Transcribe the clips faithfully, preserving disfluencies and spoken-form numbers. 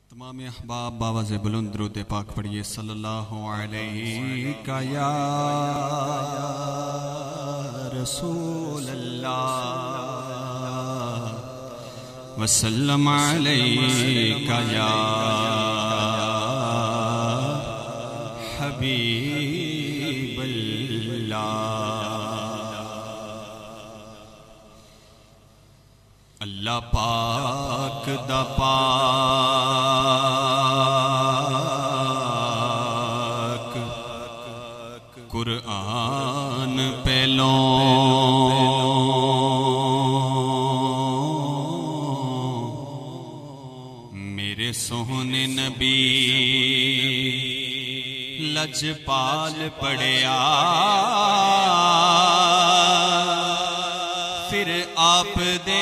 تمام احباب باواز بلند درود پاک پڑھیے صلی اللہ علیہ یا رسول اللہ وسلم علیہ یا حبیب اللہ اللہ پاک دا پاک قرآن پہلوں میرے سوہنے نبی لجپال پڑھیا پھر آپ دے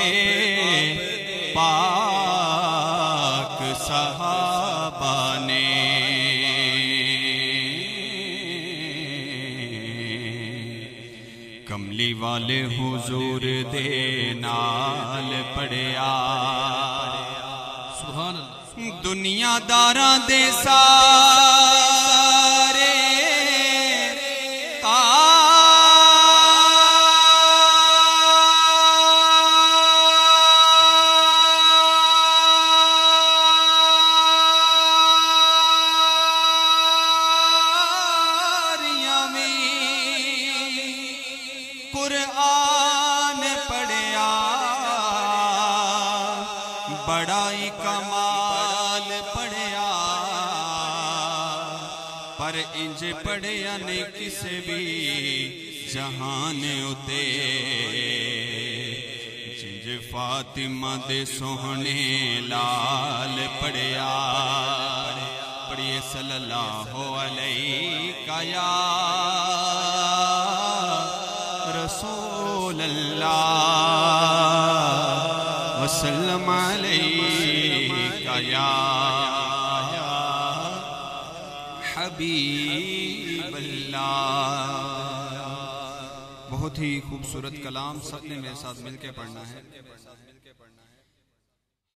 پاک صحابہ نے کملی والے حضور دے نال پڑھیا سبحان اللہ دنیا داراں دے سارے قرآن پڑھیا بڑا ہی کمال پڑھیا پر انج پڑھیا نے کسے بھی جہان اتے جنج فاطمہ دے سوہنے لال پڑھیا پڑھیے صلی اللہ علیہ یا رسول اللہ وسلم علیہ یا حبیب اللہ بہت ہی خوبصورت کلام سب نے میرے ساتھ مل کے پڑھنا ہے